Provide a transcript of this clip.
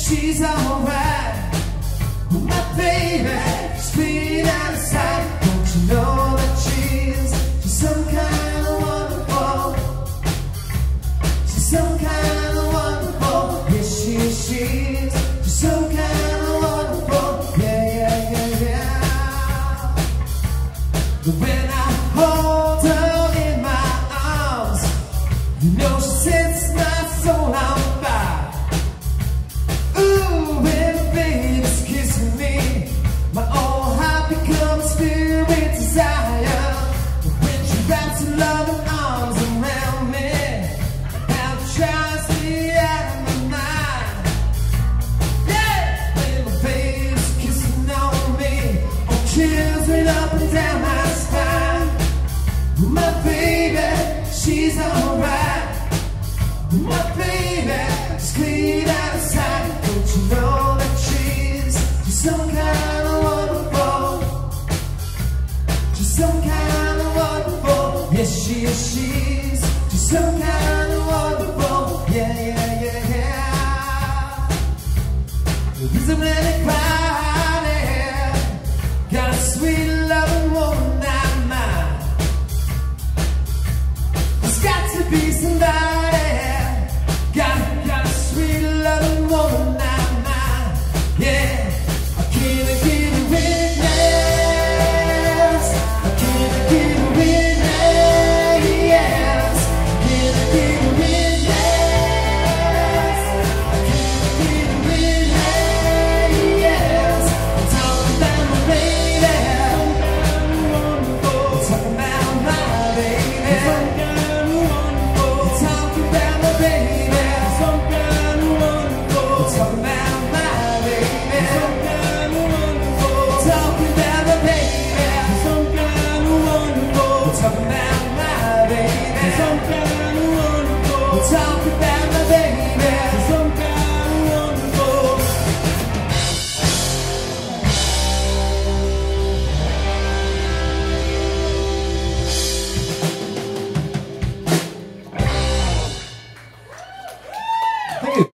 she's alright. My baby, sweet out of sight. Don't you know that she's some kind of wonderful? She's some kind of wonderful. Yes, she's some kind of wonderful. Yeah. But when I hold her in my arms, you know she sets my soul on fire. Ooh, when the baby's kissing me, my old heart becomes filled with desire. But when she wraps her loving arms around me, how it tries to get out of my mind. Yeah, when the baby's kissing on me, oh, chills right up and down my spine. My baby, she's alright. My baby, is clean out of sight. Don't you know that she's some kind of wonderful? She's some kind of wonderful. Yes, she's some kind of wonderful. Yeah. There's a